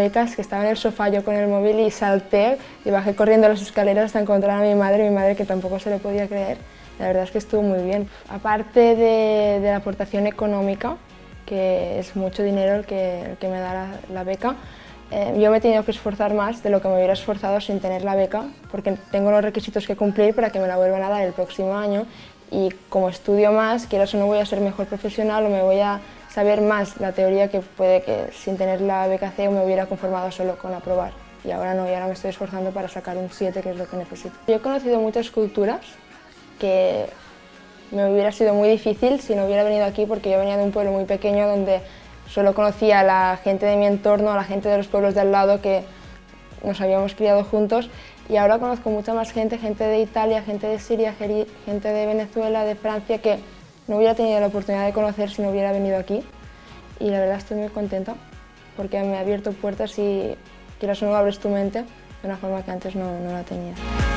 becas, que estaba en el sofá yo con el móvil y salté y bajé corriendo las escaleras hasta encontrar a mi madre que tampoco se lo podía creer. La verdad es que estuvo muy bien. Aparte de la aportación económica, que es mucho dinero el que me da la beca, yo me he tenido que esforzar más de lo que me hubiera esforzado sin tener la beca, porque tengo los requisitos que cumplir para que me la vuelvan a dar el próximo año, y como estudio más, quieras o no, voy a ser mejor profesional o me voy a saber más la teoría que puede que sin tener la beca CEU me hubiera conformado solo con aprobar. Y ahora no, y ahora me estoy esforzando para sacar un 7, que es lo que necesito. Yo he conocido muchas culturas que me hubiera sido muy difícil si no hubiera venido aquí, porque yo venía de un pueblo muy pequeño donde solo conocía a la gente de mi entorno, a la gente de los pueblos de al lado que nos habíamos criado juntos, y ahora conozco mucha más gente, gente de Italia, gente de Siria, gente de Venezuela, de Francia, que no hubiera tenido la oportunidad de conocer si no hubiera venido aquí, y la verdad estoy muy contenta porque me ha abierto puertas y quieras o no abres tu mente de una forma que antes no la tenía.